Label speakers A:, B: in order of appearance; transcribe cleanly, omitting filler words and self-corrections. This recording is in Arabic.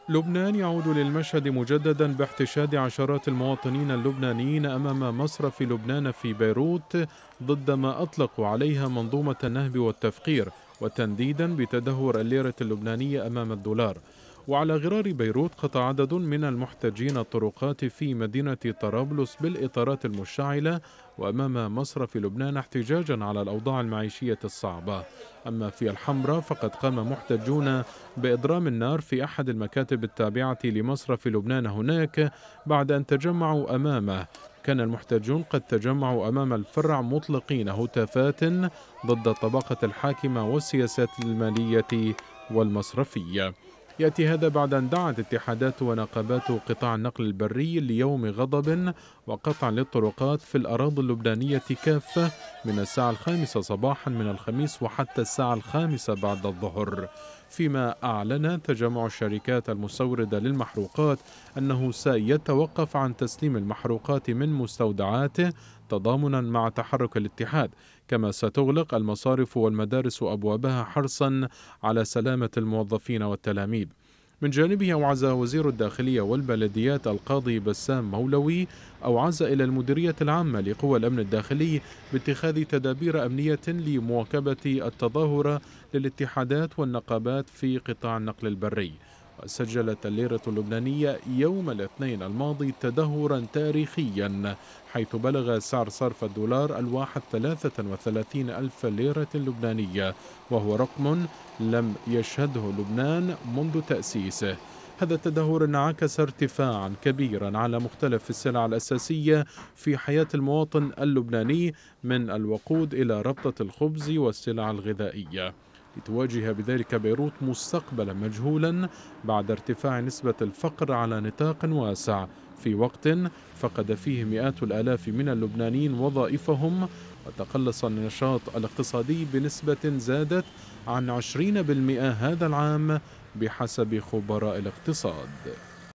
A: لبنان يعود للمشهد مجددا باحتشاد عشرات المواطنين اللبنانيين أمام مصرف لبنان في بيروت ضد ما أطلقوا عليها منظومة النهب والتفقير، وتنديدا بتدهور الليرة اللبنانية أمام الدولار. وعلى غرار بيروت قطع عدد من المحتجين الطرقات في مدينة طرابلس بالإطارات المشتعلة وأمام مصرف لبنان احتجاجا على الأوضاع المعيشية الصعبة. أما في الحمراء فقد قام محتجون بإضرام النار في أحد المكاتب التابعة لمصرف لبنان هناك بعد أن تجمعوا أمامه. كان المحتجون قد تجمعوا أمام الفرع مطلقين هتافات ضد الطبقة الحاكمة والسياسات المالية والمصرفية. يأتي هذا بعد أن دعت اتحادات ونقابات قطاع النقل البري ليوم غضب وقطع للطرقات في الأراضي اللبنانية كافة من الساعة 5 صباحا من الخميس وحتى الساعة 5 بعد الظهر. فيما أعلن تجمع الشركات المستوردة للمحروقات أنه سيتوقف عن تسليم المحروقات من مستودعاته تضامنا مع تحرك الاتحاد، كما ستغلق المصارف والمدارس أبوابها حرصا على سلامة الموظفين والتلاميذ. من جانبه أوعز وزير الداخلية والبلديات القاضي بسام مولوي إلى المديرية العامة لقوى الأمن الداخلي باتخاذ تدابير أمنية لمواكبة التظاهر للاتحادات والنقابات في قطاع النقل البري. وسجلت الليرة اللبنانية يوم الاثنين الماضي تدهورا تاريخيا، حيث بلغ سعر صرف الدولار الواحد 33 ألف ليرة لبنانية، وهو رقم لم يشهده لبنان منذ تأسيسه. هذا التدهور انعكس ارتفاعا كبيرا على مختلف السلع الأساسية في حياة المواطن اللبناني، من الوقود إلى ربطة الخبز والسلع الغذائية، لتواجه بذلك بيروت مستقبلا مجهولا بعد ارتفاع نسبة الفقر على نطاق واسع في وقت فقد فيه مئات الآلاف من اللبنانيين وظائفهم، وتقلص النشاط الاقتصادي بنسبة زادت عن 20% هذا العام بحسب خبراء الاقتصاد.